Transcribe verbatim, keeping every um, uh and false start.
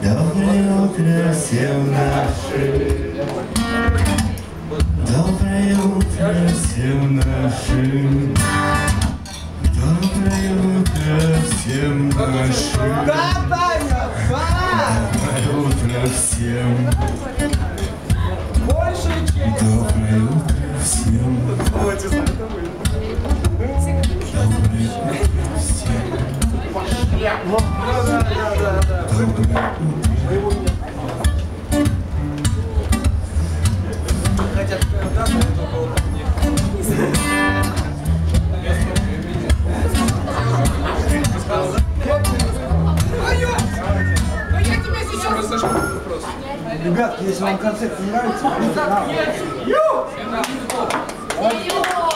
Доброе утро всем нашим. Доброе утро всем нашим. Доброе утро всем нашим. Доброе утро всем. Доброе утро всем. Доброе утро всем. Ребятки, если вам концерт не нравится,